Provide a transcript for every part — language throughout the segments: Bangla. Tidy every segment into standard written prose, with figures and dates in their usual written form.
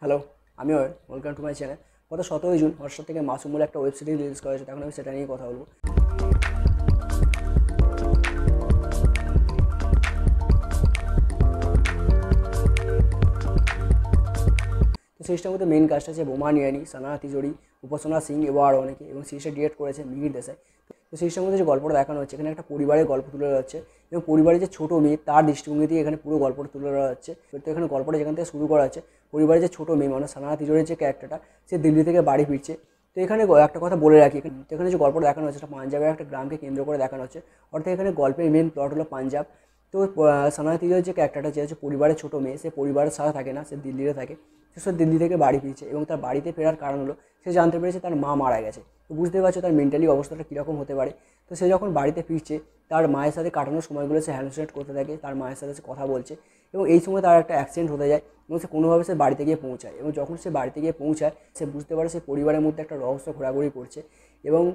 হ্যালো, আমি Ayan. Welcome to my channel. গত 17ই জুন হটস্টার থেকে মাসুম বলে একটা ওয়েব সিরিজ রিলিজ করা হয়েছে, এখন আমি সেটা নিয়ে কথা বলবো। তো সিরিজটার মধ্যে মেন কাজটা আছে বোমান ইয়ানি, সানা তিজোরি, উপাসনা সিং এবং আরও অনেকে, এবং সিরিজটা ডিরেক্ট করেছে মিহির দেশাই। তো সিরিজটার মধ্যে যে গল্পটা দেখানো হচ্ছে, এখানে একটা পরিবারের গল্প তুলে ধরা হচ্ছে এবং পরিবারের যে ছোটো মেয়ে তার দৃষ্টিভঙ্গি দিয়ে এখানে পুরো গল্পটা তুলে ধরা হচ্ছে। তো এখানে গল্পটা যেখান থেকে শুরু করা হচ্ছে, পরিবারের যে ছোটো মেয়ে মানে সানা তিজোরির যে ক্যারেক্টারটা, সে দিল্লি থেকে বাড়ি ফিরছে। তো এখানে একটা কথা বলে রাখি, এখানে যে গল্পটা দেখানো হচ্ছে সেটা পাঞ্জাবের একটা গ্রামকে কেন্দ্র করে দেখানো হচ্ছে। অর্থাৎ এখানে গল্পের মেন প্লট হলো পাঞ্জাব। তো সানা তিজোরির যে ক্যারেক্টারটা, যে হচ্ছে পরিবারের ছোটো মেয়ে, সে পরিবারের সাথে থাকে না, সে দিল্লিতে থাকে। সে দিল্লি থেকে বাড়ি ফিরছে এবং তার বাড়িতে ফেরার কারণ হলো সে জানতে পেরেছে তার মা মারা গেছে। তো বুঝতে পারছো তার মেন্টালি অবস্থাটা কীরকম হতে পারে। তো সে যখন বাড়িতে ফিরছে, তার মায়ের সাথে কাটানোর সময়গুলো সে হ্যালুসিনেট করতে থাকে, তার মায়ের সাথে সে কথা বলছে এবং এই সময় তার একটা অ্যাক্সিডেন্ট হতে যায় এবং সে কোনোভাবে সে বাড়িতে গিয়ে পৌঁছায়। এবং যখন সে বাড়িতে গিয়ে পৌঁছায়, সে বুঝতে পারে সে পরিবারের মধ্যে একটা রহস্য ঘোরাঘুরি করছে এবং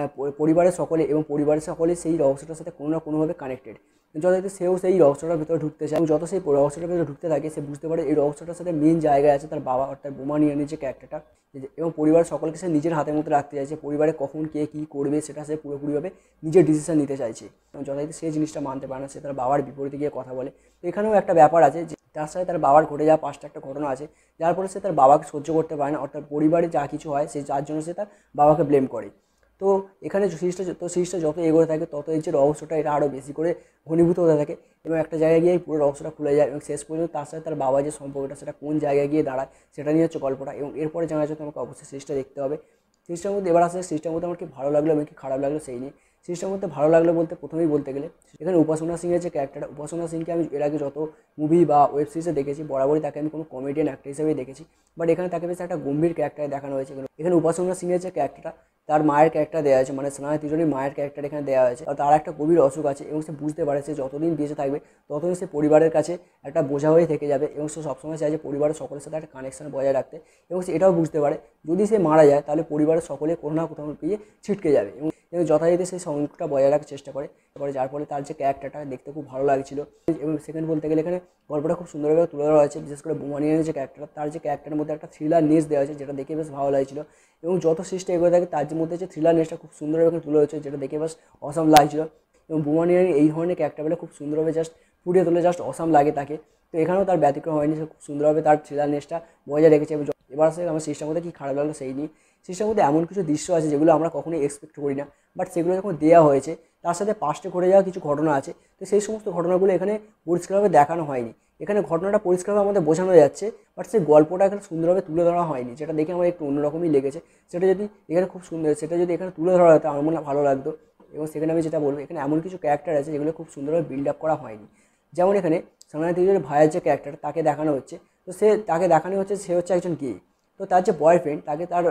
পরিবারের সকলে সেই রহস্যটার সাথে কোনো না কোনোভাবে কানেক্টেড। যথাযথ সেও সেই রহস্যটার ভিতরে ঢুকতে চায় এবং যত সেই রহস্যটার ভিতরে ঢুকতে থাকে, সে বুঝতে পারে এই রহস্যটার সাথে মেন জায়গায় আছে তার বাবা, অর্থাৎ বোমান ইয়ানির যে ক্যারেক্টারটা। এবং পরিবারের সকলকে সে নিজের হাতের মধ্যে রাখতে চাইছে, পরিবারে কখন কে কী করবে সেটা সে পুরোপুরিভাবে নিজের ডিসিশন নিতে চাইছে। এবং যথাযথ সেই জিনিসটা মানতে পারে না, সে তার বাবার বিপরীতে গিয়ে কথা বলে। তো এখানেও একটা ব্যাপার আছে যে তার সাথে তার বাবার ঘটে যাওয়া পাঁচটা একটা ঘটনা আছে, যার ফলে সে তার বাবাকে সহ্য করতে পারে না, অর্থাৎ পরিবারে যা কিছু হয় সে যার জন্য সে তার বাবাকে ব্লেম করে। তো এখানে সিরিজটা যত এগোতে থাকে, তত এই যে রহস্যটা এটা আরও বেশি করে ঘনীভূত হতে থাকে এবং একটা জায়গায় গিয়ে পুরো রহস্যটা খুলে যায় এবং শেষ পর্যন্ত তার সাথে তার বাবা যে সম্পর্কটা, সেটা কোন জায়গায় গিয়ে দাঁড়ায় সেটা নিয়ে হচ্ছে গল্পটা। এবং এরপরে জানা যাচ্ছে তোমাকে অবশ্যই সিরিজটা দেখতে হবে। সিরিজটার মধ্যে এবার আসলে সিরিজটার মধ্যে আমার কি ভালো লাগলো এবং কি খারাপ লাগলো সেই নিয়ে। সিরিজটার মধ্যে ভালো লাগলো বলতে প্রথমেই বলতে গেলে এখানে উপাসনা সিংয়ের যে ক্যারেক্টারটা, উপাসনা সিংকে আমি এর আগে যত মুভি বা ওয়েব সিরিজে দেখেছি, বরাবরই তাকে আমি কোনো কমেডিয়ান অ্যাক্টর হিসেবেই দেখেছি। বাট এখানে তাকে বেশ একটা গম্ভীর ক্যারেক্টারে দেখানো হয়েছে। এখানে উপাসনা সিংয়ের যে ক্যারেক্টারটা, তার মায়ের ক্যারেক্টার দেওয়া আছে, মানে সানা তিজোরির মায়ের ক্যারেক্টার এখানে দেওয়া হয়েছে। আর তার একটা গভীর অসুখ আছে এবং সে বুঝতে পারে সে যতদিন বেঁচে থাকবে ততদিন সে পরিবারের কাছে একটা বোঝা হয়ে থেকে যাবে এবং সে সবসময় চায় যে পরিবারের সকলের সাথে একটা কানেকশন বজায় রাখতে। এবং সে এটাও বুঝতে পারে যদি সে মারা যায় তাহলে পরিবারের সকলে কোনো না কোথাও পেয়ে ছিটকে যাবে এবং যথারীতি সেই সংযোগটা বজায় রাখার চেষ্টা করে, যার ফলে তার যে ক্যারেক্টারটা দেখতে খুব ভালো লাগছিল। এবং সেকেন্ড বলতে গেলে এখানে গল্পটা খুব সুন্দরভাবে তুলে ধরা হয়েছে, বিশেষ করে বোমানিয়ানের যে ক্যারেক্টার, তার যে ক্যারেক্টারের মধ্যে একটা থ্রিলার নেস দেওয়া হয়েছে, যেটা দেখে বেশ ভালো লাগছিল। এবং যত সিরিজটা এগোতে থাকে তার মধ্যে যে থ্রিলার নেসটা খুব সুন্দরভাবে তুলে হয়েছে, যেটা দেখে বেশ অসাম লাগছিল। এবং বোমানিয়ানি এই ধরনের ক্যারেক্টার বলে খুব সুন্দরভাবে জাস্ট ফুটিয়ে তুলে জাস্ট অসাম লাগে তাকে। তো এখানেও তার ব্যতিক্রম হয়নি, সে খুব সুন্দরভাবে তার থ্রিলার নেসটা বজায় রেখেছে। এবার আসলে আমার সিরিজটার মধ্যে কী খারাপ লাগলো সেই নিয়ে। সিরিজটার মধ্যে এমন কিছু দৃশ্য আছে যেগুলো আমরা কখনোই এক্সপেক্ট করি না, বাট সেগুলো যখন দেওয়া হয়েছে তার সাথে পাস্টে ঘটে যাওয়া কিছু ঘটনা আছে, তো সেই সমস্ত ঘটনাগুলো এখানে পরিষ্কারভাবে দেখানো হয়নি। এখানে ঘটনাটা পরিষ্কারভাবে আমাদের বোঝানো যাচ্ছে, বাট সেই গল্পটা এখানে সুন্দরভাবে তুলে ধরা হয়নি, যেটা দেখে আমার একটু অন্যরকমই লেগেছে। সেটা যদি এখানে খুব সুন্দর, সেটা যদি এখানে তুলে ধরা হতো আমার মনে হয় ভালো লাগতো। এবং সেখানে আমি যেটা বলবো, এখানে এমন কিছু ক্যারেক্টার আছে যেগুলো খুব সুন্দরভাবে বিল্ড আপ করা হয়নি। যেমন এখানে সানা তিজোরির ভাইয়ের যে ক্যারেক্টার তাকে দেখানো হচ্ছে, তো তাকে দেখানো হচ্ছে সে হচ্ছে একজন গে। তো তার যে বয়ফ্রেন্ড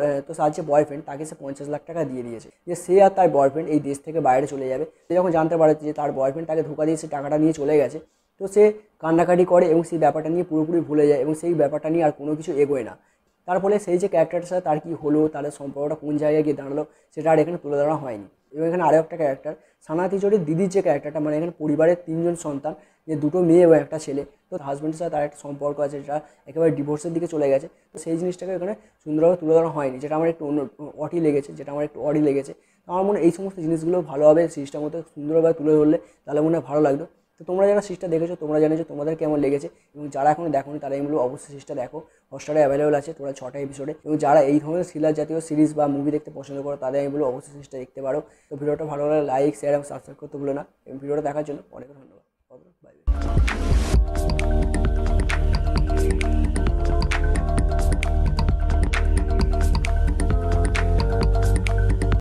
তাকে সে 50 লাখ টাকা দিয়ে দিয়েছে যে সে আর তার বয়ফ্রেন্ড এই দেশ থেকে বাইরে চলে যাবে। সে যখন জানতে পারে যে তার বয়ফ্রেন্ড তাকে ধোঁকা দিয়ে সে টাকাটা নিয়ে চলে গেছে, তো সে কান্নাকাটি করে এবং সেই ব্যাপারটা নিয়ে পুরোপুরি ভুলে যায় এবং সেই ব্যাপারটা নিয়ে আর কোনো কিছু এগোয় না। তার ফলে সেই যে ক্যারেক্টারটার সাথে তার কী হলো, তাদের সম্পর্কটা কোন জায়গায় গিয়ে দাঁড়ালো, সেটা আর এখানে তুলে ধরা হয়নি। এবং এখানে আরও একটা ক্যারেক্টার সানা তিজোরির দিদির যে ক্যারেক্টারটা, মানে এখানে পরিবারের 3জন সন্তান, যে 2টো মেয়ে এবং একটা ছেলে, তো হাজব্যান্ডের সাথে তার একটা সম্পর্ক আছে যেটা একেবারে ডিভোর্সের দিকে চলে গেছে। তো সেই জিনিসটাকে এখানে সুন্দরভাবে তুলে ধরা হয়নি, যেটা আমার একটু অডি লেগেছে। তো আমার মনে হয় এই সমস্ত জিনিসগুলো ভালোভাবে সিরিজটার মধ্যে সুন্দরভাবে তুলে ধরলে তাহলে মনে হয় ভালো লাগতো। তো তোমরা যারা সিরিজটা দেখেছো তোমরা জানো যে তোমাদের কেমন লেগেছে, এবং যারা এখনো দেখোনি তারা এগুলো অবশ্যই সিরিজটা দেখো। হটস্টারে অ্যাভেলেবল আছে তোমরা 6টা এপিসোডে। এবং যারা এই ধরনের থ্রিলার জাতীয় সিরিজ বা মুভি দেখতে পছন্দ করো তাদের আমি বলবো অবশ্যই সিরিজটা দেখতে পারো। তো ভিডিওটা ভালো লাগলে লাইক, শেয়ার এবং সাবস্ক্রাইব করতে ভুলো না। এবং ভিডিওটা দেখার জন্য অনেক ধন্যবাদ। Bye by.